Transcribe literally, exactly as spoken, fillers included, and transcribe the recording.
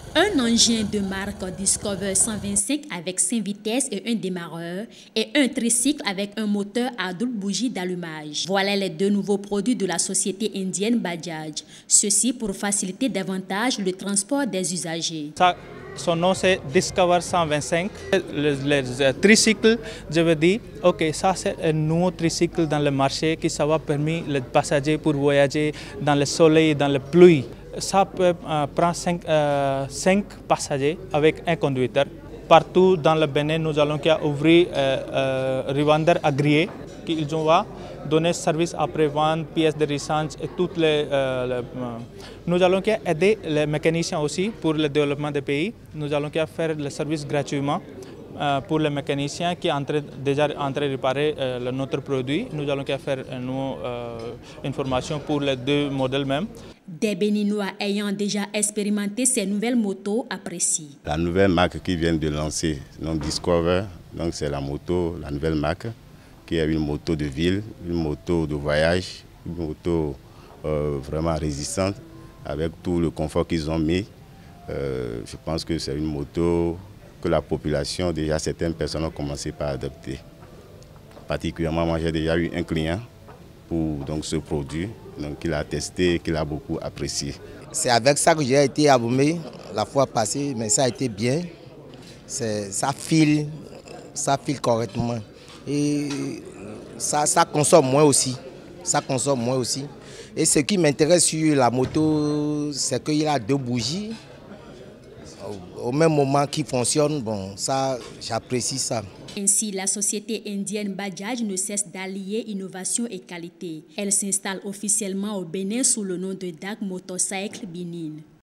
Un engin de marque Discover cent vingt-cinq avec cinq vitesses et un démarreur et un tricycle avec un moteur à double bougie d'allumage. Voilà les deux nouveaux produits de la société indienne Bajaj. Ceci pour faciliter davantage le transport des usagers. Ça, son nom c'est Discover cent vingt-cinq. Les, les tricycles, je veux dire, ok, ça c'est un nouveau tricycle dans le marché qui ça va permettre les passagers pour voyager dans le soleil, dans la pluie. Ça peut euh, prendre cinq passagers avec un conducteur. Partout dans le Bénin, nous allons ouvrir euh, euh, revendeurs agréés qui vont donner service après-vente, pièces de rechange et toutes les, euh, les euh, nous allons aider les mécaniciens aussi pour le développement des pays. Nous allons faire le service gratuitement euh, pour les mécaniciens qui sont déjà en train de réparer euh, notre produit. Nous allons faire une euh, information pour les deux modèles même. Des Béninois ayant déjà expérimenté ces nouvelles motos apprécient. La nouvelle marque qui vient de lancer, donc Discover, donc c'est la moto, la nouvelle marque, qui est une moto de ville, une moto de voyage, une moto euh, vraiment résistante, avec tout le confort qu'ils ont mis. Euh, je pense que c'est une moto que la population, déjà certaines personnes ont commencé par adopter. Particulièrement, moi j'ai déjà eu un client pour donc, ce produit, donc il a testé, qu'il a beaucoup apprécié. C'est avec ça que j'ai été abîmé la fois passée, mais ça a été bien. Ça file, ça file correctement. Et ça, ça consomme moins aussi. Ça consomme moins aussi. Et ce qui m'intéresse sur la moto, c'est qu'il a deux bougies. Au même moment qui fonctionne, bon, ça, j'apprécie ça. Ainsi, la société indienne Bajaj ne cesse d'allier innovation et qualité. Elle s'installe officiellement au Bénin sous le nom de D A C Motorcycle Benin.